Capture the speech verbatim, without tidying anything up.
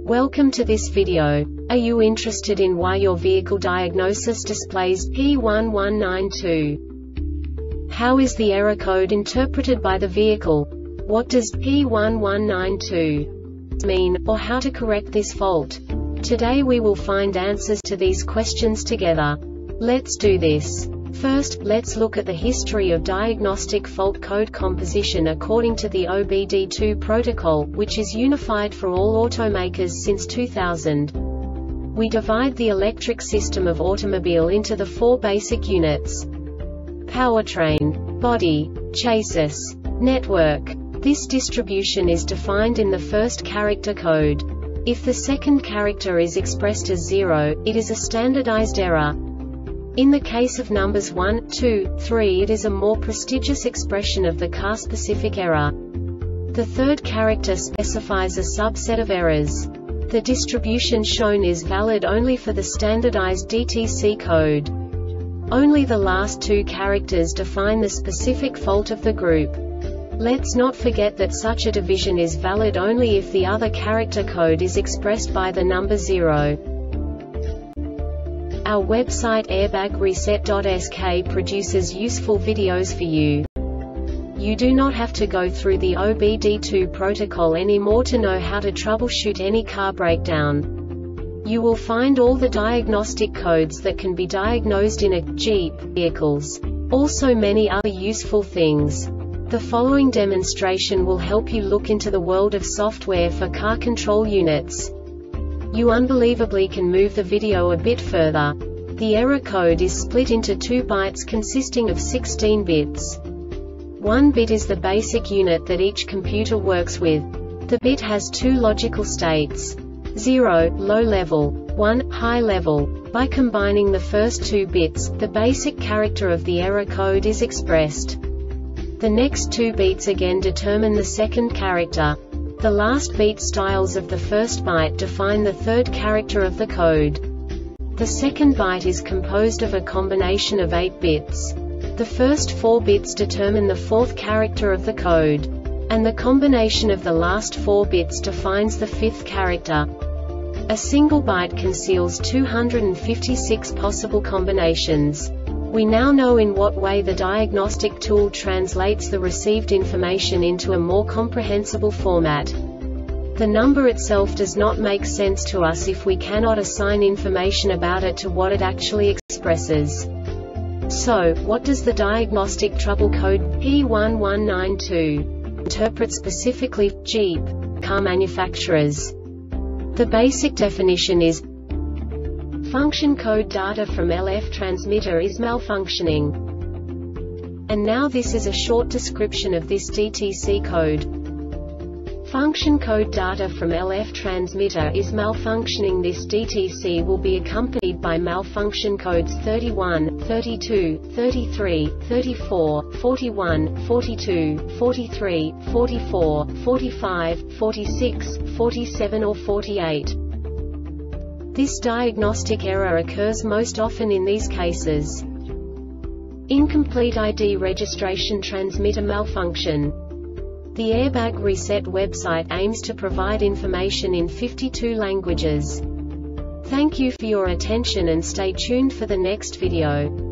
Welcome to this video. Are you interested in why your vehicle diagnosis displays P one one nine two? How is the error code interpreted by the vehicle? What does P one one nine two mean, or how to correct this fault? Today we will find answers to these questions together. Let's do this. First, let's look at the history of diagnostic fault code composition according to the O B D two protocol, which is unified for all automakers since two thousand. We divide the electric system of automobile into the four basic units: powertrain, body, chassis, network. This distribution is defined in the first character code. If the second character is expressed as zero, it is a standardized error. In the case of numbers one, two, three, it is a more prestigious expression of the car-specific error. The third character specifies a subset of errors. The distribution shown is valid only for the standardized D T C code. Only the last two characters define the specific fault of the group. Let's not forget that such a division is valid only if the other character code is expressed by the number zero. Our website airbag reset dot S K produces useful videos for you. You do not have to go through the O B D two protocol anymore to know how to troubleshoot any car breakdown. You will find all the diagnostic codes that can be diagnosed in a Jeep vehicles. Also many other useful things. The following demonstration will help you look into the world of software for car control units. You unbelievably can move the video a bit further. The error code is split into two bytes consisting of sixteen bits. One bit is the basic unit that each computer works with. The bit has two logical states: zero, low level, one, high level. By combining the first two bits, the basic character of the error code is expressed. The next two beats again determine the second character. The last beat styles of the first byte define the third character of the code. The second byte is composed of a combination of eight bits. The first four bits determine the fourth character of the code. And the combination of the last four bits defines the fifth character. A single byte conceals two hundred fifty-six possible combinations. We now know in what way the diagnostic tool translates the received information into a more comprehensible format. The number itself does not make sense to us if we cannot assign information about it to what it actually expresses. So, what does the diagnostic trouble code P one one nine two interpret specifically for Jeep car manufacturers? The basic definition is: function code data from L F transmitter is malfunctioning. And now this is a short description of this D T C code. Function code data from L F transmitter is malfunctioning. This D T C will be accompanied by malfunction codes thirty-one, thirty-two, thirty-three, thirty-four, forty-one, forty-two, forty-three, forty-four, forty-five, forty-six, forty-seven or forty-eight. This diagnostic error occurs most often in these cases: incomplete I D registration, transmitter malfunction. The Airbag Reset website aims to provide information in fifty-two languages. Thank you for your attention and stay tuned for the next video.